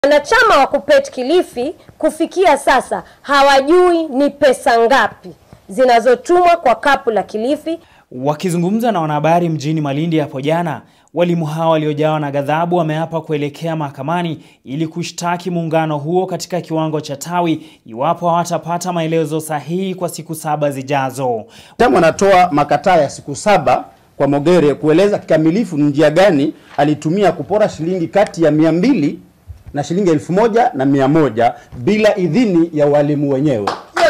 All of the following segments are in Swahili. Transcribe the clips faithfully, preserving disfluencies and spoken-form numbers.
Wanachama wa KUPPET Kilifi kufikia sasa hawajui ni pesa ngapi zinazotumwa kwa kapu la Kilifi. Wakizungumza na wanahabari mjini Malindi hapo jana, walimu hao waliojawa na ghadhabu wameapa kuelekea mahakamani ili kushtaki muungano huo katika kiwango cha tawi iwapo hawatapata maelezo sahihi kwa siku saba zijazo. Tamu anatoa makataa ya siku saba kwa Mogere kueleza kikamilifu njia gani alitumia kupora shilingi kati ya mia mbili na shilingi elfu moja na mia moja bila idhini ya walimu wenyewe.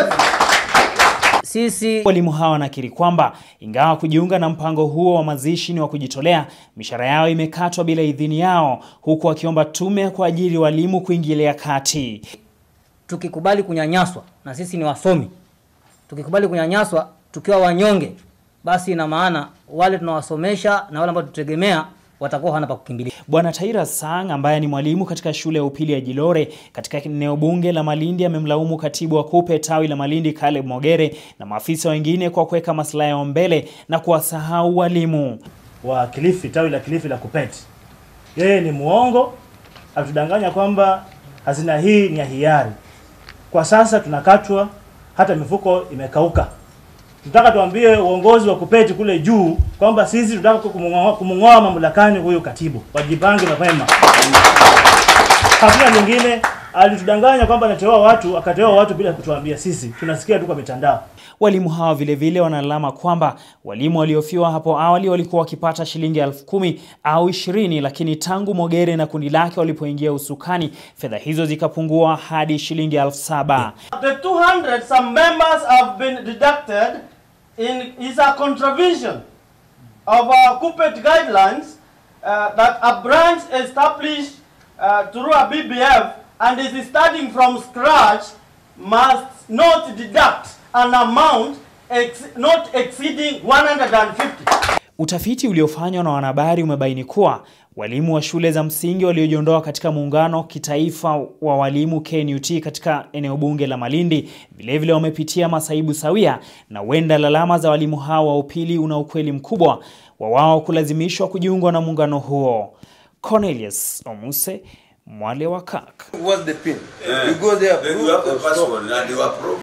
Sisi walimu hawa wanakiri kwamba ingawa kujiunga na mpango huo wa mazishi ni wa kujitolea, mishahara yao imekatwa bila idhini yao, huku wakiomba tume kwa ajili walimu kuingilia kati. Tukikubali kunyanyaswa, na sisi ni wasomi, tukikubali kunyanyaswa tukiwa wanyonge, basi ina maana wale tunawasomesha na wale ambao tutegemea watakuwa hana pa kukimbilia. Bwana Taira Sang ambaye ni mwalimu katika shule ya upili ya Jilore katika eneo bunge la Malindi amemlaumu katibu wa KUPPET tawi la Malindi Caleb Mogere na maafisa wengine kwa kuweka maslahi yao mbele na kuwasahau walimu wa Kilifi, tawi la Kilifi la KUPPET. Yeye ni muongo, atudanganya kwamba hazina hii ni ya hiari. Kwa sasa tunakatwa, hata mifuko imekauka. Tunataka tuambie uongozi wa KUPPET kule juu kwamba sisi tunataka kumngoa mamlakani huyu katibu. Wajipange mapema. Hakuna nyingine, alitudanganya kwamba anateua watu, akateua watu bila kutuambia sisi. Tunasikia tu kwa mitandao. Walimu hawa vile vile wanalama kwamba walimu waliofiwa hapo awali walikuwa wakipata shilingi elfu kumi au ishirini, lakini tangu Mogere na kundi lake walipoingia usukani, fedha hizo zikapungua hadi shilingi elfu saba. The two hundred some members have been deducted in is a contravention of our KUPPET guidelines uh, that a branch established uh, through a B B F and is starting from scratch must not deduct an amount ex not exceeding one hundred fifty. Utafiti uliofanywa na wanahabari umebaini kuwa walimu wa shule za msingi waliojiondoa katika muungano kitaifa wa walimu K N U T katika eneo bunge la Malindi vile vile wamepitia masaibu sawia, na wenda lalama za walimu hao wa upili una ukweli mkubwa wa wao kulazimishwa kujiunga na muungano huo. Cornelius Omuse, Mwale wa Kak. What's the pin? Yeah. You go there, prove, you have the password and you approve.